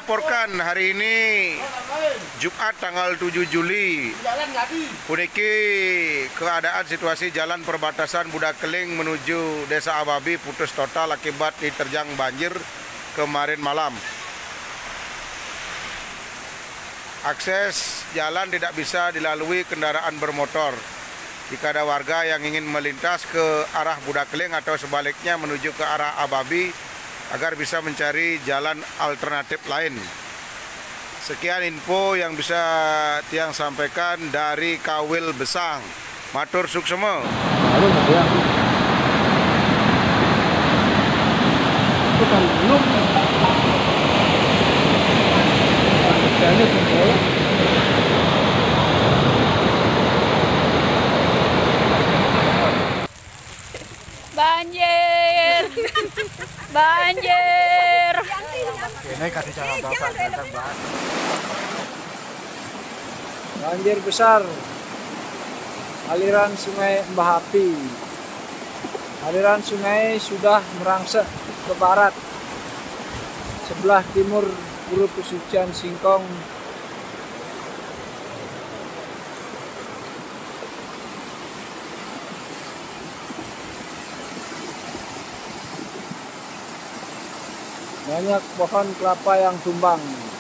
melaporkan hari ini Jumat tanggal 7 Juli. Puniki keadaan situasi jalan perbatasan Budakeling menuju Desa Ababi putus total akibat diterjang banjir kemarin malam. Akses jalan tidak bisa dilalui kendaraan bermotor. Jika ada warga yang ingin melintas ke arah Budakeling atau sebaliknya menuju ke arah Ababi agar bisa mencari jalan alternatif lain. Sekian info yang bisa Tiang sampaikan dari Kawil Besang. Matur suksema. Banjir, banjir. Ini kasih cara bapak tentang bahas. Banjir besar, aliran sungai Mbah Api. Aliran sungai sudah merangsek ke barat, sebelah timur Hulu Pesucian Singkong. Banyak pohon kelapa yang tumbang.